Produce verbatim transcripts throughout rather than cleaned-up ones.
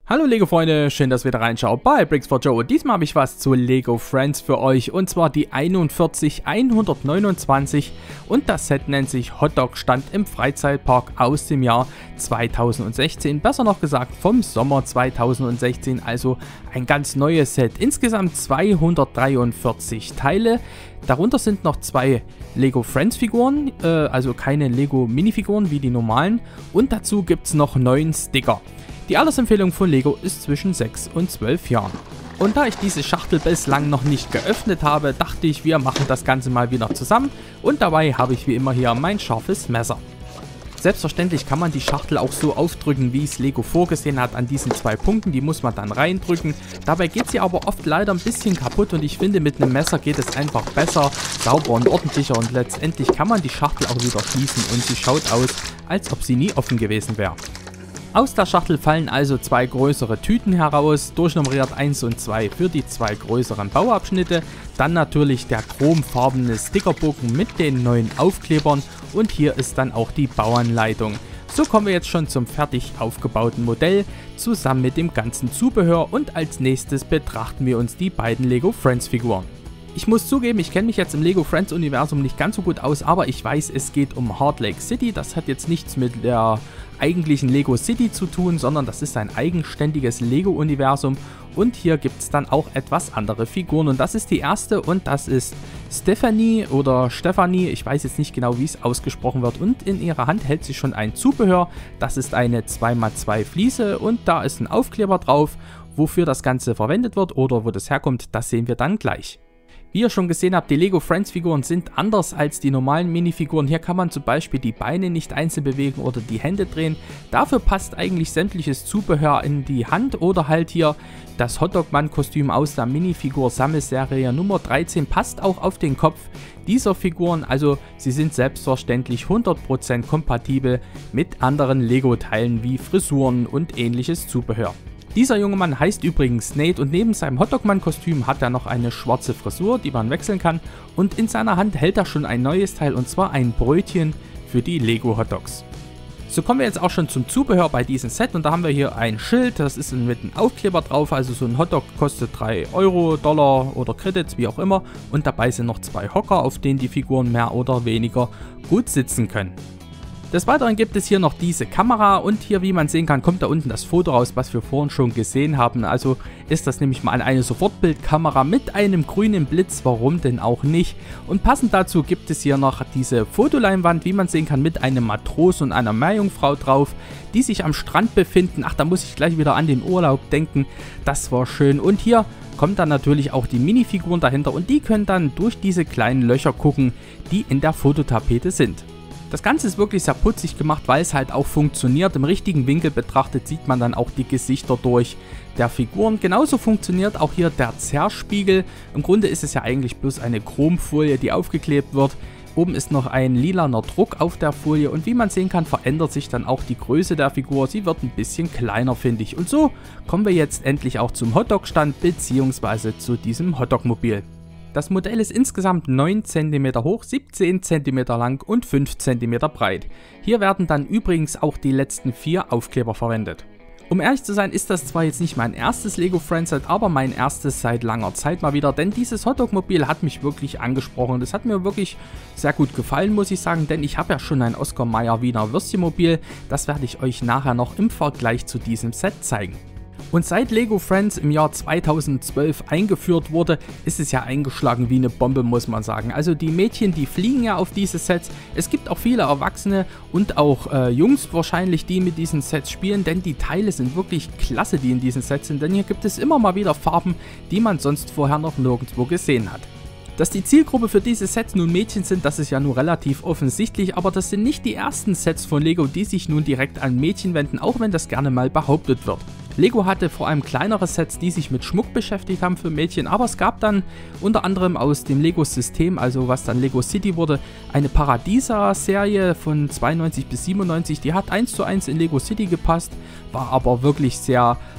Hallo Lego Freunde, schön, dass ihr wieder reinschaut bei Bricks for Joe. Diesmal habe ich was zu Lego Friends für euch und zwar die einundvierzig hundertneunundzwanzig und das Set nennt sich Hotdog Stand im Freizeitpark aus dem Jahr zweitausendsechzehn, besser noch gesagt vom Sommer zweitausendsechzehn, also ein ganz neues Set. Insgesamt zweihundertdreiundvierzig Teile, darunter sind noch zwei Lego Friends Figuren, äh, also keine Lego Minifiguren wie die normalen, und dazu gibt es noch neun Sticker. Die Altersempfehlung von Lego ist zwischen sechs und zwölf Jahren. Und da ich diese Schachtel bislang noch nicht geöffnet habe, dachte ich, wir machen das Ganze mal wieder zusammen und dabei habe ich wie immer hier mein scharfes Messer. Selbstverständlich kann man die Schachtel auch so aufdrücken, wie es Lego vorgesehen hat an diesen zwei Punkten, die muss man dann reindrücken. Dabei geht sie aber oft leider ein bisschen kaputt und ich finde, mit einem Messer geht es einfach besser, sauber und ordentlicher und letztendlich kann man die Schachtel auch wieder schließen und sie schaut aus, als ob sie nie offen gewesen wäre. Aus der Schachtel fallen also zwei größere Tüten heraus, durchnummeriert eins und zwei für die zwei größeren Bauabschnitte, dann natürlich der chromfarbene Stickerbogen mit den neuen Aufklebern und hier ist dann auch die Bauanleitung. So kommen wir jetzt schon zum fertig aufgebauten Modell, zusammen mit dem ganzen Zubehör und als nächstes betrachten wir uns die beiden Lego Friends Figuren. Ich muss zugeben, ich kenne mich jetzt im Lego Friends Universum nicht ganz so gut aus, aber ich weiß, es geht um Heart Lake City. Das hat jetzt nichts mit der eigentlichen Lego City zu tun, sondern das ist ein eigenständiges Lego Universum und hier gibt es dann auch etwas andere Figuren und das ist die erste und das ist Stephanie oder Stephanie, ich weiß jetzt nicht genau, wie es ausgesprochen wird, und in ihrer Hand hält sie schon ein Zubehör. Das ist eine zwei mal zwei Fliese und da ist ein Aufkleber drauf. Wofür das Ganze verwendet wird oder wo das herkommt, das sehen wir dann gleich. Wie ihr schon gesehen habt, die Lego Friends Figuren sind anders als die normalen Minifiguren. Hier kann man zum Beispiel die Beine nicht einzeln bewegen oder die Hände drehen. Dafür passt eigentlich sämtliches Zubehör in die Hand oder halt hier das Hotdog-Mann-Kostüm aus der Minifigur-Sammelserie Nummer dreizehn passt auch auf den Kopf dieser Figuren. Also sie sind selbstverständlich hundert Prozent kompatibel mit anderen Lego-Teilen wie Frisuren und ähnliches Zubehör. Dieser junge Mann heißt übrigens Nate und neben seinem Hotdog-Mann-Kostüm hat er noch eine schwarze Frisur, die man wechseln kann, und in seiner Hand hält er schon ein neues Teil und zwar ein Brötchen für die Lego Hotdogs. So kommen wir jetzt auch schon zum Zubehör bei diesem Set und da haben wir hier ein Schild, das ist mit einem Aufkleber drauf, also so ein Hotdog kostet drei Euro, Dollar oder Credits, wie auch immer, und dabei sind noch zwei Hocker, auf denen die Figuren mehr oder weniger gut sitzen können. Des Weiteren gibt es hier noch diese Kamera und hier, wie man sehen kann, kommt da unten das Foto raus, was wir vorhin schon gesehen haben. Also ist das nämlich mal eine Sofortbildkamera mit einem grünen Blitz, warum denn auch nicht. Und passend dazu gibt es hier noch diese Fotoleinwand, wie man sehen kann, mit einem Matrosen und einer Meerjungfrau drauf, die sich am Strand befinden. Ach, da muss ich gleich wieder an den Urlaub denken, das war schön. Und hier kommt dann natürlich auch die Minifiguren dahinter und die können dann durch diese kleinen Löcher gucken, die in der Fototapete sind. Das Ganze ist wirklich sehr putzig gemacht, weil es halt auch funktioniert. Im richtigen Winkel betrachtet sieht man dann auch die Gesichter durch der Figuren. Genauso funktioniert auch hier der Zerspiegel. Im Grunde ist es ja eigentlich bloß eine Chromfolie, die aufgeklebt wird. Oben ist noch ein lilaner Druck auf der Folie und wie man sehen kann, verändert sich dann auch die Größe der Figur. Sie wird ein bisschen kleiner, finde ich. Und so kommen wir jetzt endlich auch zum Hotdog-Stand bzw. zu diesem Hotdog-Mobil. Das Modell ist insgesamt neun Zentimeter hoch, siebzehn Zentimeter lang und fünf Zentimeter breit. Hier werden dann übrigens auch die letzten vier Aufkleber verwendet. Um ehrlich zu sein, ist das zwar jetzt nicht mein erstes Lego Friends Set, aber mein erstes seit langer Zeit mal wieder, denn dieses Hotdog-Mobil hat mich wirklich angesprochen. Das hat mir wirklich sehr gut gefallen, muss ich sagen, denn ich habe ja schon ein Oscar Mayer Wiener Würstchen-Mobil. Das werde ich euch nachher noch im Vergleich zu diesem Set zeigen. Und seit Lego Friends im Jahr zweitausendzwölf eingeführt wurde, ist es ja eingeschlagen wie eine Bombe, muss man sagen. Also die Mädchen, die fliegen ja auf diese Sets. Es gibt auch viele Erwachsene und auch äh, Jungs wahrscheinlich, die mit diesen Sets spielen, denn die Teile sind wirklich klasse, die in diesen Sets sind. Denn hier gibt es immer mal wieder Farben, die man sonst vorher noch nirgendwo gesehen hat. Dass die Zielgruppe für diese Sets nun Mädchen sind, das ist ja nur relativ offensichtlich, aber das sind nicht die ersten Sets von Lego, die sich nun direkt an Mädchen wenden, auch wenn das gerne mal behauptet wird. Lego hatte vor allem kleinere Sets, die sich mit Schmuck beschäftigt haben für Mädchen, aber es gab dann unter anderem aus dem Lego-System, also was dann Lego City wurde, eine Paradiesa-Serie von zweiundneunzig bis siebenundneunzig, die hat eins zu eins in Lego City gepasst, war aber wirklich sehr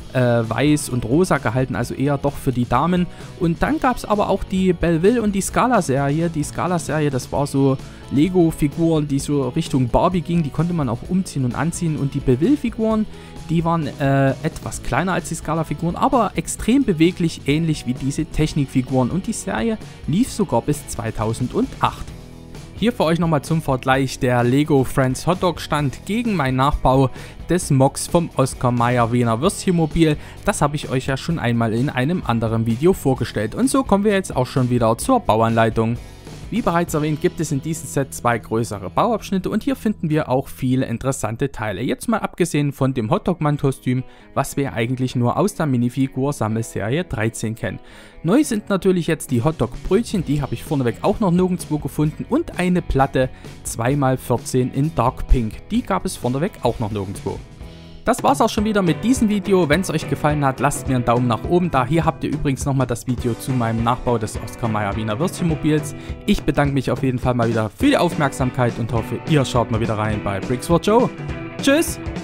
äh, weiß und rosa gehalten, also eher doch für die Damen. Und dann gab es aber auch die Belleville und die Scala-Serie. Die Scala-Serie, das war so Lego-Figuren, die so Richtung Barbie gingen, die konnte man auch umziehen und anziehen. Und die Belleville-Figuren, die waren äh, etwas kleiner als die Scala-Figuren, aber extrem beweglich, ähnlich wie diese Technikfiguren. Und die Serie lief sogar bis zweitausendacht. Hier für euch nochmal zum Vergleich der Lego Friends Hotdog Stand gegen meinen Nachbau des Mox vom Oscar Mayer Wiener Würstchenmobil. Das habe ich euch ja schon einmal in einem anderen Video vorgestellt. Und so kommen wir jetzt auch schon wieder zur Bauanleitung. Wie bereits erwähnt, gibt es in diesem Set zwei größere Bauabschnitte und hier finden wir auch viele interessante Teile. Jetzt mal abgesehen von dem Hotdog-Mann-Kostüm, was wir eigentlich nur aus der Minifigur-Sammelserie dreizehn kennen. Neu sind natürlich jetzt die Hotdog-Brötchen, die habe ich vorneweg auch noch nirgendwo gefunden, und eine Platte zwei mal vierzehn in Dark Pink, die gab es vorneweg auch noch nirgendwo. Das war's auch schon wieder mit diesem Video. Wenn es euch gefallen hat, lasst mir einen Daumen nach oben da. Hier habt ihr übrigens nochmal das Video zu meinem Nachbau des Oscar Mayer Wiener Würstchenmobils. Ich bedanke mich auf jeden Fall mal wieder für die Aufmerksamkeit und hoffe, ihr schaut mal wieder rein bei Bricks for Joe. Tschüss!